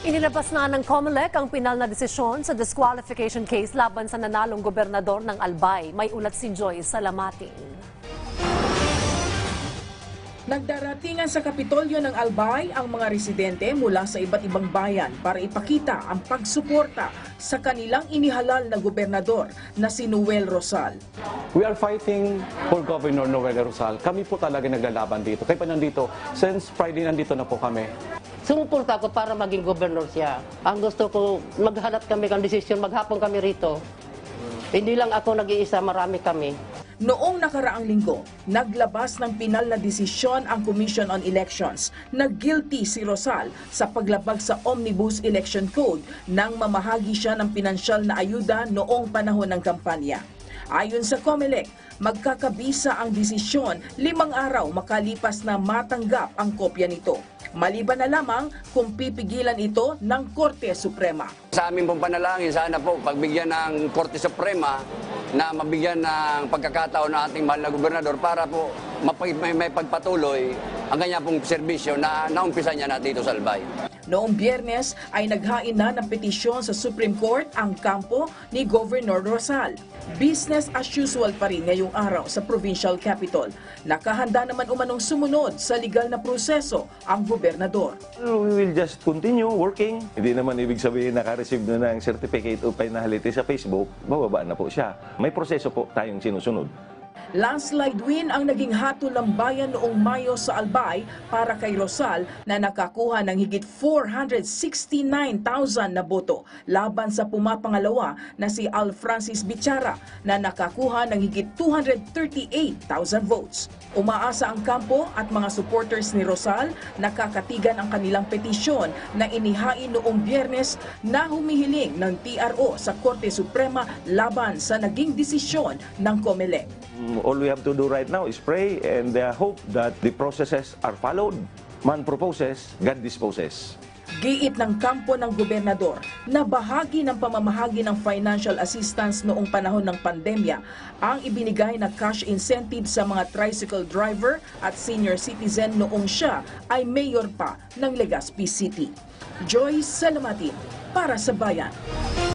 Inilabas na ng COMELEC ang pinal na desisyon sa disqualification case laban sa nanalong gobernador ng Albay. May ulat si Joyce Salamatin. Nagdaratingan sa Kapitolyo ng Albay ang mga residente mula sa iba't ibang bayan para ipakita ang pagsuporta sa kanilang inihalal na gobernador na si Noel Rosal. We are fighting for Governor Noel Rosal. Kami po talaga naglalaban dito. Kaya pa nandito, since Friday nandito na po kami. Sumuporta ko para maging gobernador siya. Ang gusto ko, maghanap kami ng desisyon, maghapon kami rito. Hindi lang ako nag-iisa, marami kami. Noong nakaraang linggo, naglabas ng pinal na desisyon ang Commission on Elections na guilty si Rosal sa paglabag sa Omnibus Election Code nang mamahagi siya ng pinansyal na ayuda noong panahon ng kampanya. Ayon sa COMELEC, magkakabisa ang desisyon 5 araw makalipas na matanggap ang kopya nito. Maliban na lamang kung pipigilan ito ng Korte Suprema. Sa amin pong panalangin, sana po pagbigyan ng Korte Suprema na mabigyan ng pagkakataon ng ating mahal na gobernador para po may pagpatuloy ang kanya pong serbisyo na naumpisa niya na dito sa Albay. Noong Biyernes ay naghain na ng petisyon sa Supreme Court ang kampo ni Governor Rosal. Business as usual pa rin ngayong araw sa provincial capital. Nakahanda naman umanong sumunod sa legal na proseso ang gobernador. We will just continue working. Hindi naman ibig sabihin naka-receive na ng certificate of finality sa Facebook, bababa na po siya. May proseso po tayong sinusunod. Landslide win ang naging hatol ng bayan noong Mayo sa Albay para kay Rosal na nakakuha ng higit 469,000 na boto laban sa pumapangalawa na si Al Francis Bichara na nakakuha ng higit 238,000 votes. Umaasa ang kampo at mga supporters ni Rosal na kakatigan ang kanilang petisyon na inihain noong Biyernes na humihiling ng TRO sa Korte Suprema laban sa naging desisyon ng COMELEC. All we have to do right now is pray and hope that the processes are followed. Man proposes, God disposes. Giit ng kampo ng gobernador na bahagi ng pamamahagi ng financial assistance noong panahon ng pandemya ang ibinigay na cash incentive sa mga tricycle driver at senior citizen noong siya ay mayor pa ng Legazpi City. Joyce Salamatin para sa Bayan.